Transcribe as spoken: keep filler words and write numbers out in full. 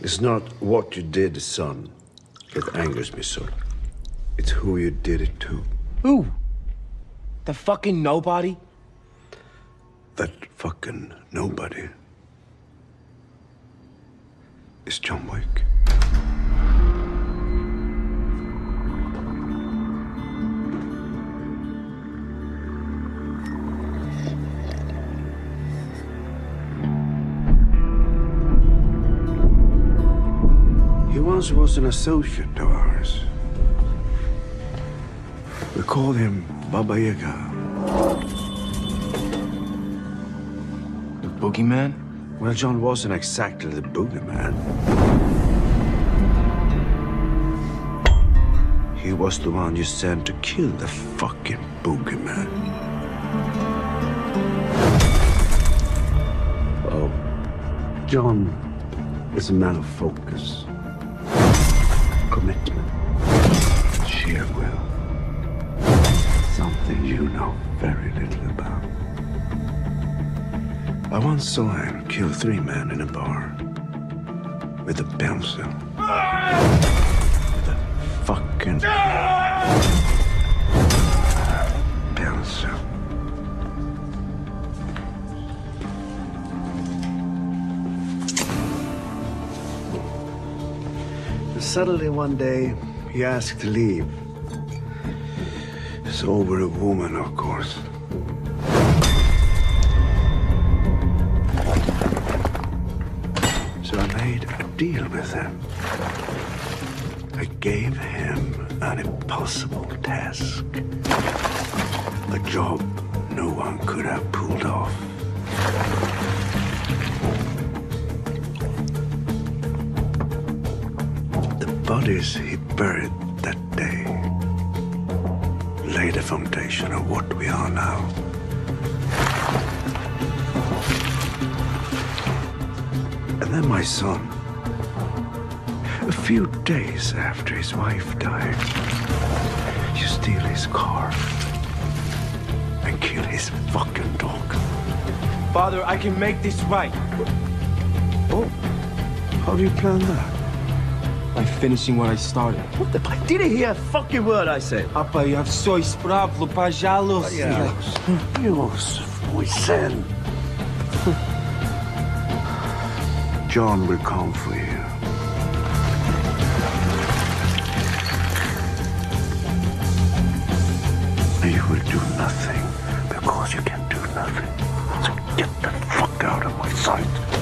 It's not what you did, son, that angers me so. It's who you did it to. Who? The fucking nobody? That fucking nobody is John Wick. He once was an associate of ours. We called him Baba Yaga. The boogeyman? Well, John wasn't exactly the boogeyman. He was the one you sent to kill the fucking boogeyman. Oh, John is a man of focus, commitment, sheer will. Something you know very little about. I once saw him kill three men in a bar with a pencil. With a fucking pencil. And suddenly one day, he asked to leave. It's over a woman, of course. So I made a deal with him. I gave him an impossible task. A job no one could have pulled off. The bodies he buried that day lay the foundation of what we are now. And then my son, a few days after his wife died, you steal his car and kill his fucking dog. Father, I can make this right. Oh, how do you plan that? By finishing what I started. What the? I didn't hear a fucking word I said. Papa, я все исправлю, пожалуйста. Dios, muy sen. John will come for you. And you will do nothing because you can do nothing. So get the fuck out of my sight.